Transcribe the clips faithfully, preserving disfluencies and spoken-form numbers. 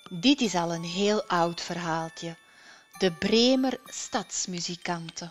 Dit is al een heel oud verhaaltje. De Bremer stadsmuzikanten.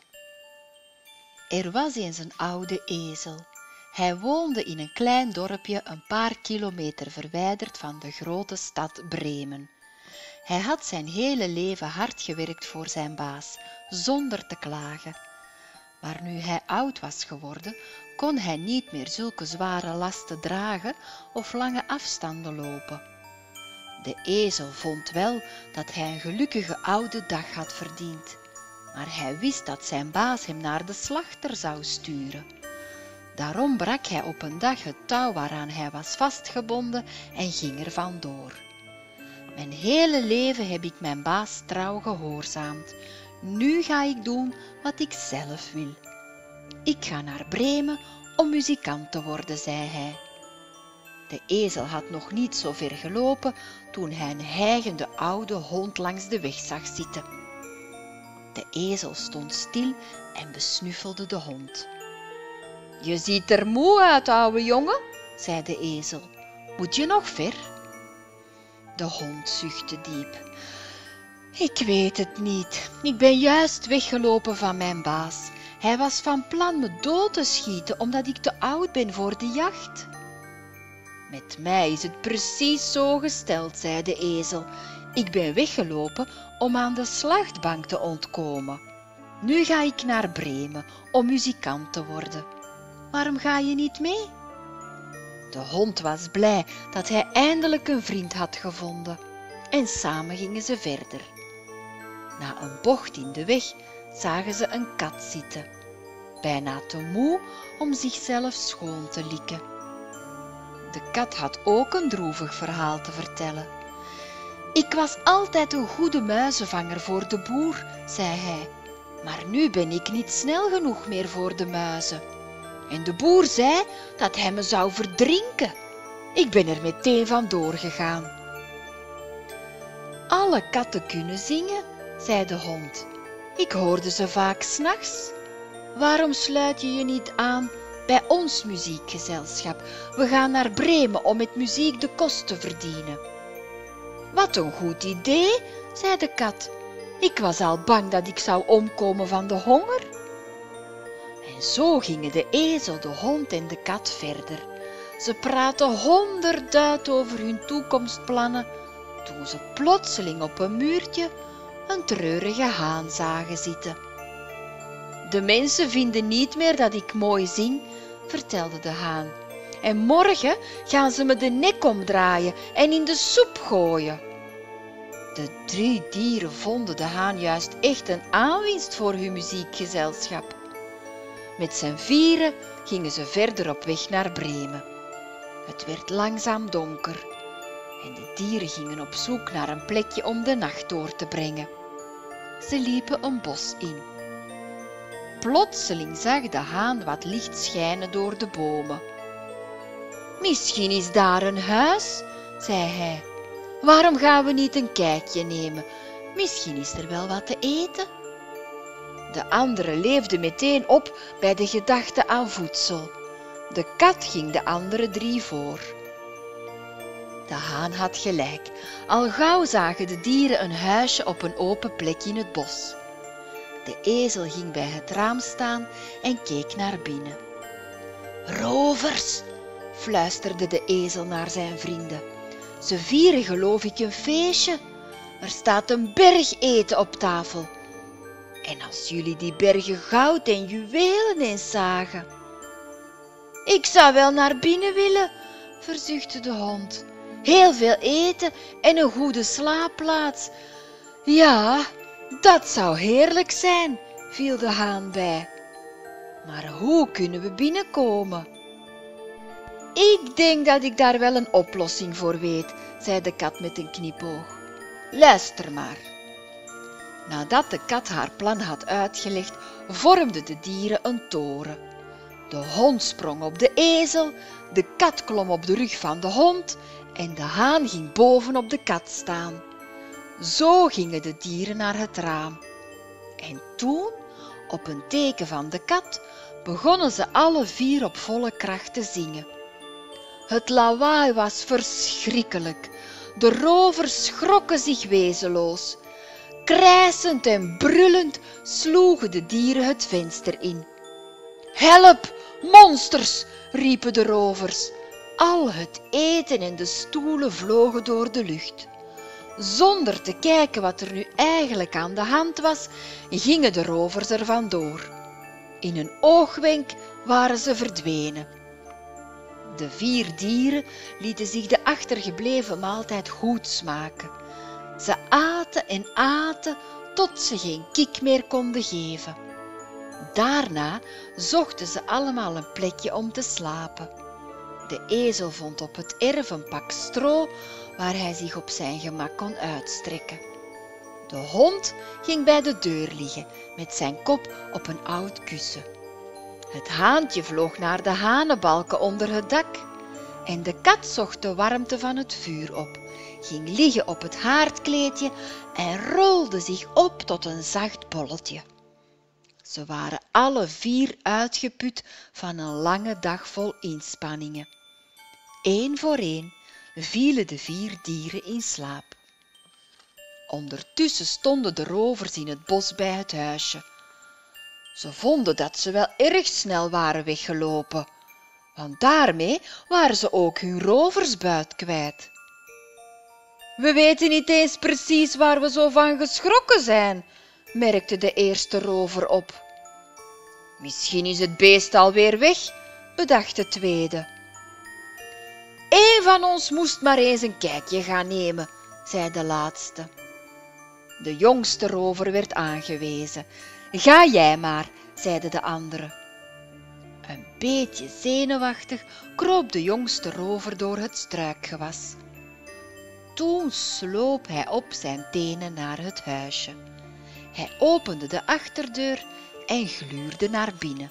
Er was eens een oude ezel. Hij woonde in een klein dorpje een paar kilometer verwijderd van de grote stad Bremen. Hij had zijn hele leven hard gewerkt voor zijn baas, zonder te klagen. Maar nu hij oud was geworden, kon hij niet meer zulke zware lasten dragen of lange afstanden lopen. De ezel vond wel dat hij een gelukkige oude dag had verdiend, maar hij wist dat zijn baas hem naar de slachter zou sturen. Daarom brak hij op een dag het touw waaraan hij was vastgebonden en ging er vandoor. Mijn hele leven heb ik mijn baas trouw gehoorzaamd. Nu ga ik doen wat ik zelf wil. Ik ga naar Bremen om muzikant te worden, zei hij. De ezel had nog niet zo ver gelopen toen hij een hijgende oude hond langs de weg zag zitten. De ezel stond stil en besnuffelde de hond. Je ziet er moe uit, ouwe jongen, zei de ezel. Moet je nog ver? De hond zuchtte diep. Ik weet het niet. Ik ben juist weggelopen van mijn baas. Hij was van plan me dood te schieten omdat ik te oud ben voor de jacht. Met mij is het precies zo gesteld, zei de ezel. Ik ben weggelopen om aan de slachtbank te ontkomen. Nu ga ik naar Bremen om muzikant te worden. Waarom ga je niet mee? De hond was blij dat hij eindelijk een vriend had gevonden en samen gingen ze verder. Na een bocht in de weg zagen ze een kat zitten, bijna te moe om zichzelf schoon te likken. De kat had ook een droevig verhaal te vertellen. Ik was altijd een goede muizenvanger voor de boer, zei hij, maar nu ben ik niet snel genoeg meer voor de muizen. En de boer zei dat hij me zou verdrinken. Ik ben er meteen vandoor gegaan. Alle katten kunnen zingen, zei de hond. Ik hoorde ze vaak 's nachts. Waarom sluit je je niet aan bij ons muziekgezelschap? We gaan naar Bremen om met muziek de kost te verdienen. Wat een goed idee, zei de kat. Ik was al bang dat ik zou omkomen van de honger. En zo gingen de ezel, de hond en de kat verder. Ze praten honderdduit over hun toekomstplannen, toen ze plotseling op een muurtje een treurige haan zagen zitten. De mensen vinden niet meer dat ik mooi zing, vertelde de haan. En morgen gaan ze me de nek omdraaien en in de soep gooien. De drie dieren vonden de haan juist echt een aanwinst voor hun muziekgezelschap. Met z'n vieren gingen ze verder op weg naar Bremen. Het werd langzaam donker en de dieren gingen op zoek naar een plekje om de nacht door te brengen. Ze liepen een bos in. Plotseling zag de haan wat licht schijnen door de bomen. Misschien is daar een huis, zei hij. Waarom gaan we niet een kijkje nemen? Misschien is er wel wat te eten. De anderen leefden meteen op bij de gedachte aan voedsel. De kat ging de andere drie voor. De haan had gelijk. Al gauw zagen de dieren een huisje op een open plek in het bos. De ezel ging bij het raam staan en keek naar binnen. Rovers, fluisterde de ezel naar zijn vrienden. Ze vieren geloof ik een feestje. Er staat een berg eten op tafel. En als jullie die bergen goud en juwelen eens zagen. Ik zou wel naar binnen willen, verzuchtte de hond. Heel veel eten en een goede slaapplaats. Ja, dat zou heerlijk zijn, viel de haan bij. Maar hoe kunnen we binnenkomen? Ik denk dat ik daar wel een oplossing voor weet, zei de kat met een knipoog. Luister maar. Nadat de kat haar plan had uitgelegd, vormden de dieren een toren. De hond sprong op de ezel, de kat klom op de rug van de hond en de haan ging boven op de kat staan. Zo gingen de dieren naar het raam. En toen, op een teken van de kat, begonnen ze alle vier op volle kracht te zingen. Het lawaai was verschrikkelijk. De rovers schrokken zich wezenloos. Krijsend en brullend sloegen de dieren het venster in. Help, monsters, riepen de rovers. Al het eten en de stoelen vlogen door de lucht. Zonder te kijken wat er nu eigenlijk aan de hand was, gingen de rovers er vandoor. In een oogwenk waren ze verdwenen. De vier dieren lieten zich de achtergebleven maaltijd goed smaken. Ze aten en aten tot ze geen kik meer konden geven. Daarna zochten ze allemaal een plekje om te slapen. De ezel vond op het erf een pak stro waar hij zich op zijn gemak kon uitstrekken. De hond ging bij de deur liggen met zijn kop op een oud kussen. Het haantje vloog naar de hanenbalken onder het dak en de kat zocht de warmte van het vuur op, ging liggen op het haardkleedje en rolde zich op tot een zacht bolletje. Ze waren alle vier uitgeput van een lange dag vol inspanningen. Eén voor één vielen de vier dieren in slaap. Ondertussen stonden de rovers in het bos bij het huisje. Ze vonden dat ze wel erg snel waren weggelopen, want daarmee waren ze ook hun roversbuit kwijt. We weten niet eens precies waar we zo van geschrokken zijn, merkte de eerste rover op. Misschien is het beest alweer weg, bedacht de tweede. Eén van ons moest maar eens een kijkje gaan nemen, zei de laatste. De jongste rover werd aangewezen. Ga jij maar, zeiden de anderen. Een beetje zenuwachtig kroop de jongste rover door het struikgewas. Toen sloop hij op zijn tenen naar het huisje. Hij opende de achterdeur en gluurde naar binnen.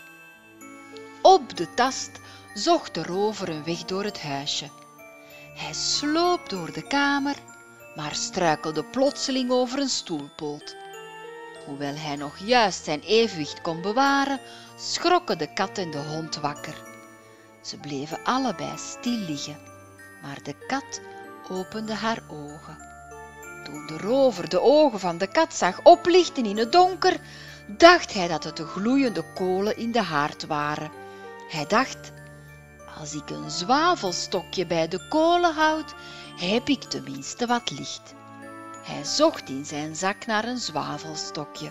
Op de tast zocht de rover een weg door het huisje. Hij sloop door de kamer, maar struikelde plotseling over een stoelpoot. Hoewel hij nog juist zijn evenwicht kon bewaren, schrokken de kat en de hond wakker. Ze bleven allebei stil liggen, maar de kat opende haar ogen. Toen de rover de ogen van de kat zag oplichten in het donker, dacht hij dat het de gloeiende kolen in de haard waren. Hij dacht, als ik een zwavelstokje bij de kolen houd, heb ik tenminste wat licht. Hij zocht in zijn zak naar een zwavelstokje.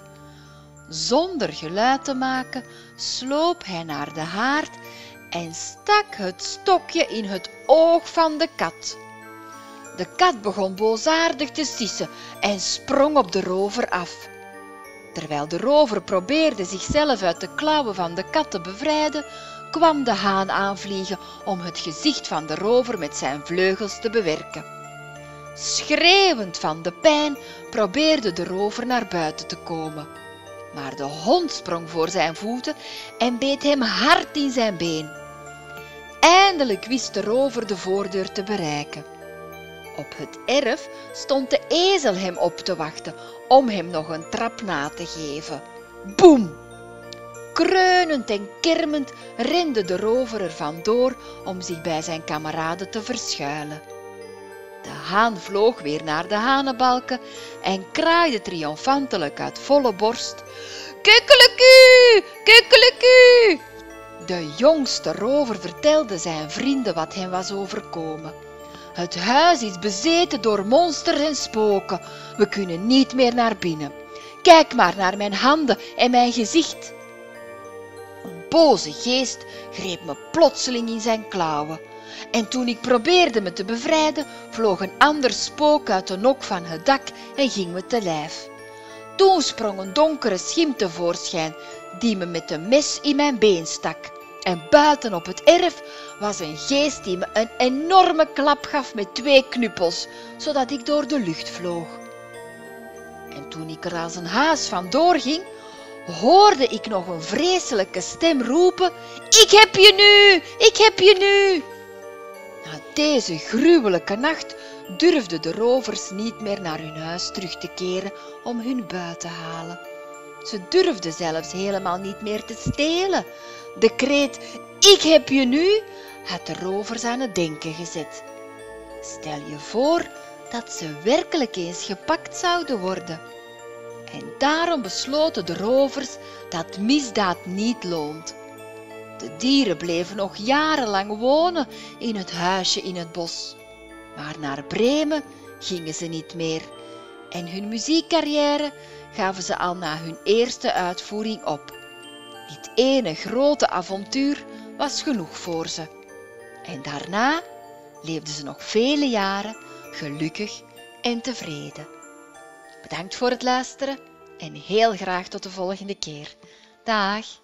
Zonder geluid te maken, sloop hij naar de haard en stak het stokje in het oog van de kat. De kat begon boosaardig te sissen en sprong op de rover af. Terwijl de rover probeerde zichzelf uit de klauwen van de kat te bevrijden, kwam de haan aanvliegen om het gezicht van de rover met zijn vleugels te bewerken. Schreeuwend van de pijn probeerde de rover naar buiten te komen. Maar de hond sprong voor zijn voeten en beet hem hard in zijn been. Eindelijk wist de rover de voordeur te bereiken. Op het erf stond de ezel hem op te wachten om hem nog een trap na te geven. Boem! Kreunend en kermend rende de rover er vandoor om zich bij zijn kameraden te verschuilen. De haan vloog weer naar de hanenbalken en kraaide triomfantelijk uit volle borst. Kukkelekuu, kukkelekuu! De jongste rover vertelde zijn vrienden wat hem was overkomen. Het huis is bezeten door monsters en spoken. We kunnen niet meer naar binnen. Kijk maar naar mijn handen en mijn gezicht. Een boze geest greep me plotseling in zijn klauwen. En toen ik probeerde me te bevrijden, vloog een ander spook uit de nok van het dak en ging me te lijf. Toen sprong een donkere schim tevoorschijn, die me met een mes in mijn been stak. En buiten op het erf was een geest die me een enorme klap gaf met twee knuppels, zodat ik door de lucht vloog. En toen ik er als een haas vandoor ging, hoorde ik nog een vreselijke stem roepen: Ik heb je nu! Ik heb je nu! Na deze gruwelijke nacht durfden de rovers niet meer naar hun huis terug te keren om hun buit te halen. Ze durfden zelfs helemaal niet meer te stelen. De kreet "Ik heb je nu" had de rovers aan het denken gezet. Stel je voor dat ze werkelijk eens gepakt zouden worden. En daarom besloten de rovers dat misdaad niet loont. De dieren bleven nog jarenlang wonen in het huisje in het bos. Maar naar Bremen gingen ze niet meer. En hun muziekcarrière gaven ze al na hun eerste uitvoering op. Dit ene grote avontuur was genoeg voor ze. En daarna leefden ze nog vele jaren gelukkig en tevreden. Bedankt voor het luisteren en heel graag tot de volgende keer. Dag!